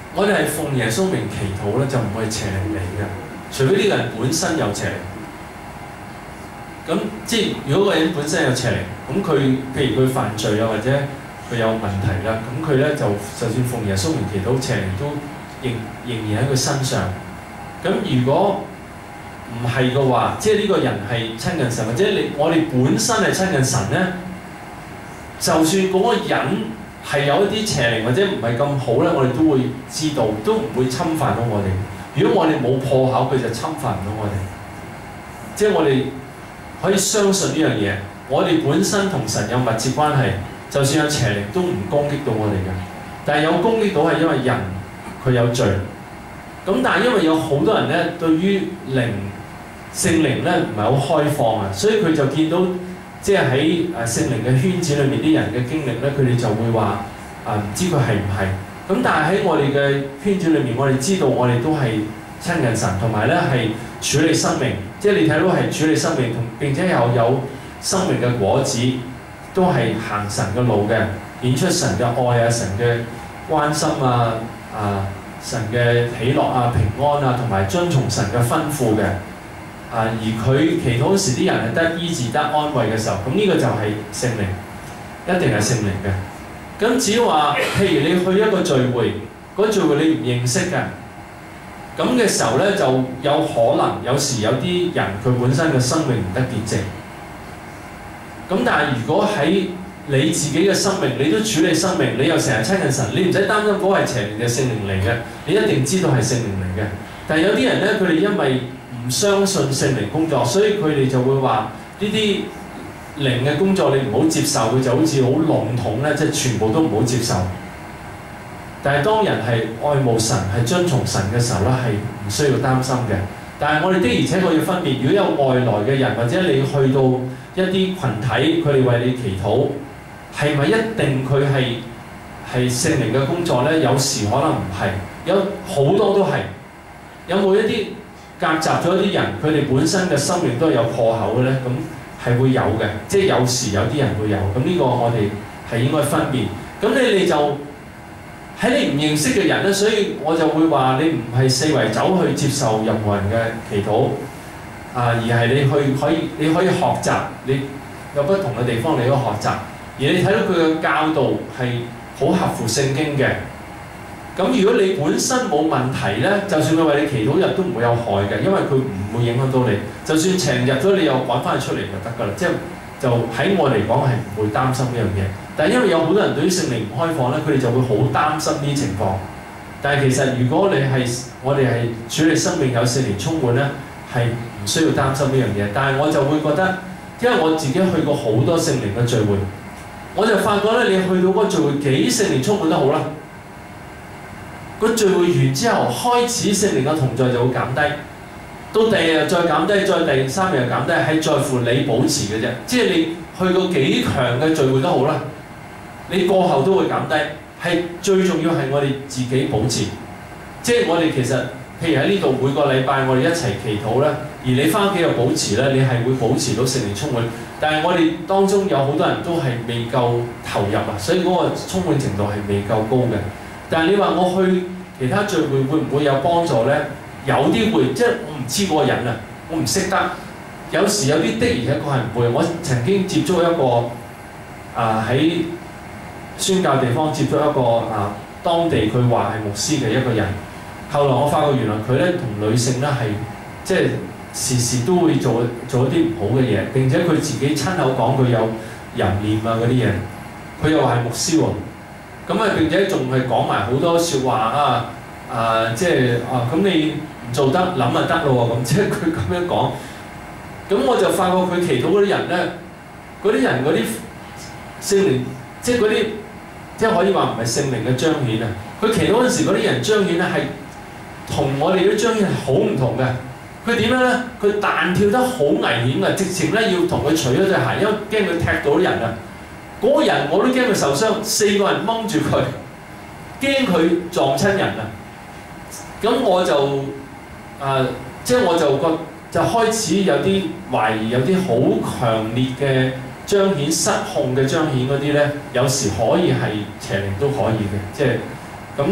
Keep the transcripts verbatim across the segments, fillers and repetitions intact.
我哋係奉耶穌名祈禱咧，就唔會邪靈嚟嘅，除非呢個人本身有邪靈。咁即係如果個人本身有邪靈，咁佢譬如佢犯罪啊，或者佢有問題啦，咁佢咧就就算奉耶穌名祈禱，邪靈都仍仍然喺佢身上。咁如果唔係嘅話，即係呢個人係親近神，或者你我哋本身係親近神咧，就算嗰個人係有一啲邪靈或者唔係咁好咧，我哋都會知道，都唔會侵犯到我哋。如果我哋冇破口，佢就侵犯唔到我哋。即係我哋可以相信呢樣嘢，我哋本身同神有密切關係，就算有邪靈都唔攻擊到我哋嘅。但係有攻擊到係因為人佢有罪。咁但係因為有好多人咧對於靈聖靈咧唔係好開放啊，所以佢就見到即係喺誒聖靈嘅圈子裏面啲人嘅經歷咧，佢哋就會話啊唔知佢係唔係。咁但係喺我哋嘅圈子裏面，我哋知道我哋都係親近神，同埋咧係處理生命，即係你睇到係處理生命，同並且又有生命嘅果子，都係行神嘅路嘅，顯出神嘅愛啊、神嘅關心啊、啊神嘅喜樂啊、平安啊，同埋遵從神嘅吩咐嘅。啊，而佢祈禱時啲人係得醫治、得安慰嘅時候，咁呢個就係聖靈，一定係聖靈嘅。咁只要話，譬如你去一個聚會，嗰個聚會你唔認識嘅，咁嘅時候咧就有可能有時有啲人佢本身嘅生命唔得潔淨。咁但係如果喺你自己嘅生命，你都處理生命，你又成日親近神，你唔使擔心嗰個係邪靈嘅聖靈嚟嘅，你一定知道係聖靈嚟嘅。但係有啲人咧，佢哋因為唔相信聖靈工作，所以佢哋就會話呢啲靈嘅工作你唔好接受，佢就好似好籠統咧，即係全部都唔好接受。但係當人係愛慕神、係遵從神嘅時候咧，係唔需要擔心嘅。但係我哋的而且確要分別，如果有外來嘅人，或者你去到一啲群體，佢哋為你祈禱，係咪一定佢係係聖靈嘅工作咧？有時可能唔係，有好多都係。有冇一啲夾雜咗一啲人，佢哋本身嘅生命都係有破口嘅咧？咁係會有嘅，即係有時有啲人會有。咁呢個我哋係應該分辨。咁你哋就喺你唔認識嘅人咧，所以我就會話你唔係四圍走去接受任何人嘅祈禱啊，而係你去可以你可以學習，你有不同嘅地方你可以學習，而你睇到佢嘅教導係好合乎聖經嘅。咁如果你本身冇問題咧，就算佢為你祈禱日都唔會有害嘅，因為佢唔會影響到你。就算邪入咗，你又趕翻佢出嚟就得㗎啦。即係就喺我嚟講係唔會擔心呢樣嘢。但係因為有好多人對於聖靈唔開放咧，佢哋就會好擔心呢啲情況。但係其實如果你係我哋係處理生命有聖靈充滿咧，係唔需要擔心呢樣嘢。但係我就會覺得，因為我自己去過好多聖靈嘅聚會，我就發覺咧，你去到嗰個聚會幾聖靈充滿都好啦。個聚會完之後，開始聖靈嘅同在就會減低，到第二日再減低，再第三日又減低，係在乎你保持嘅啫。即係你去過幾強嘅聚會都好啦，你過後都會減低。係最重要係我哋自己保持。即係我哋其實，譬如喺呢度每個禮拜我哋一齊祈禱啦，而你翻屋企又保持咧，你係會保持到聖靈充滿。但係我哋當中有好多人都係未夠投入啊，所以嗰個充滿程度係未夠高嘅。但係你話我去其他聚會會唔會有幫助咧？有啲會，即係我唔知嗰個人啊，我唔識得。有時有啲的而且確係唔會。我曾經接觸一個啊喺宣教地方接觸一個啊當地佢話係牧師嘅一個人。後來我發覺原來佢咧同女性咧係即係時時都會做做一啲唔好嘅嘢，並且佢自己親口講佢有淫念啊嗰啲嘢。佢又話係牧師喎。咁啊，並且仲係講埋好多説話啊！啊，即係啊，咁你唔做得諗就得咯喎！咁即係佢咁樣講。咁我就發覺佢祈禱嗰啲人咧，嗰啲人嗰啲聖靈，即係嗰啲即係可以話唔係聖靈嘅彰顯啊！佢祈禱嗰陣時，嗰啲人彰顯咧係同我哋啲彰顯係好唔同嘅。佢點樣咧？佢彈跳得好危險嘅，直情咧要同佢除咗對鞋，因為驚佢踢到啲人啊！嗰個人我都驚佢受傷，四個人掹住佢，驚佢撞親人啊！咁我就誒、呃，即係我就覺就開始有啲懷疑，有啲好強烈嘅彰顯、失控嘅彰顯嗰啲咧，有時可以係邪靈都可以嘅，即係咁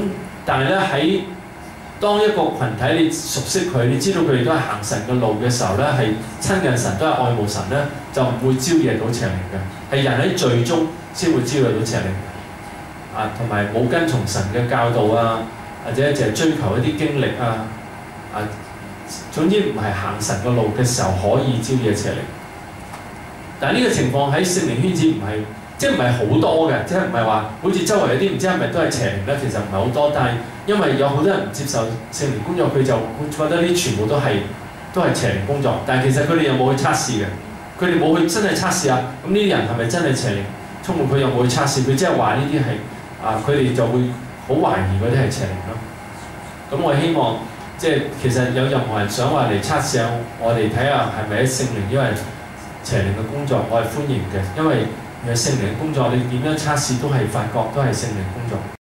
但係咧喺當一個群體你熟悉佢，你知道佢哋都係行神嘅路嘅時候咧，係親近神，都係愛慕神咧，就唔會招惹到邪靈嘅。係人喺罪中先會招惹到邪靈嘅。啊，同埋冇跟從神嘅教導啊，或者淨係追求一啲經歷啊，啊，總之唔係行神嘅路嘅時候可以招惹邪靈。但係呢個情況喺聖靈圈子唔係，即係唔係好多嘅，即係唔係話好似周圍有啲唔知係咪都係邪靈咧？其實唔係好多，但係因為有好多人唔接受聖靈工作，佢就會覺得呢全部都係都係邪靈工作。但係其實佢哋又冇去測試嘅，佢哋冇去真係測試啊。咁呢啲人係咪真係邪靈充滿？佢又冇去測試，佢即係話呢啲係啊，佢哋就會好懷疑嗰啲係邪靈咯。咁我希望即係其實有任何人想話嚟測試下我哋睇下係咪喺聖靈，因為邪靈嘅工作，我係歡迎嘅，因為有聖靈嘅工作，你點樣測試都係發覺都係聖靈工作。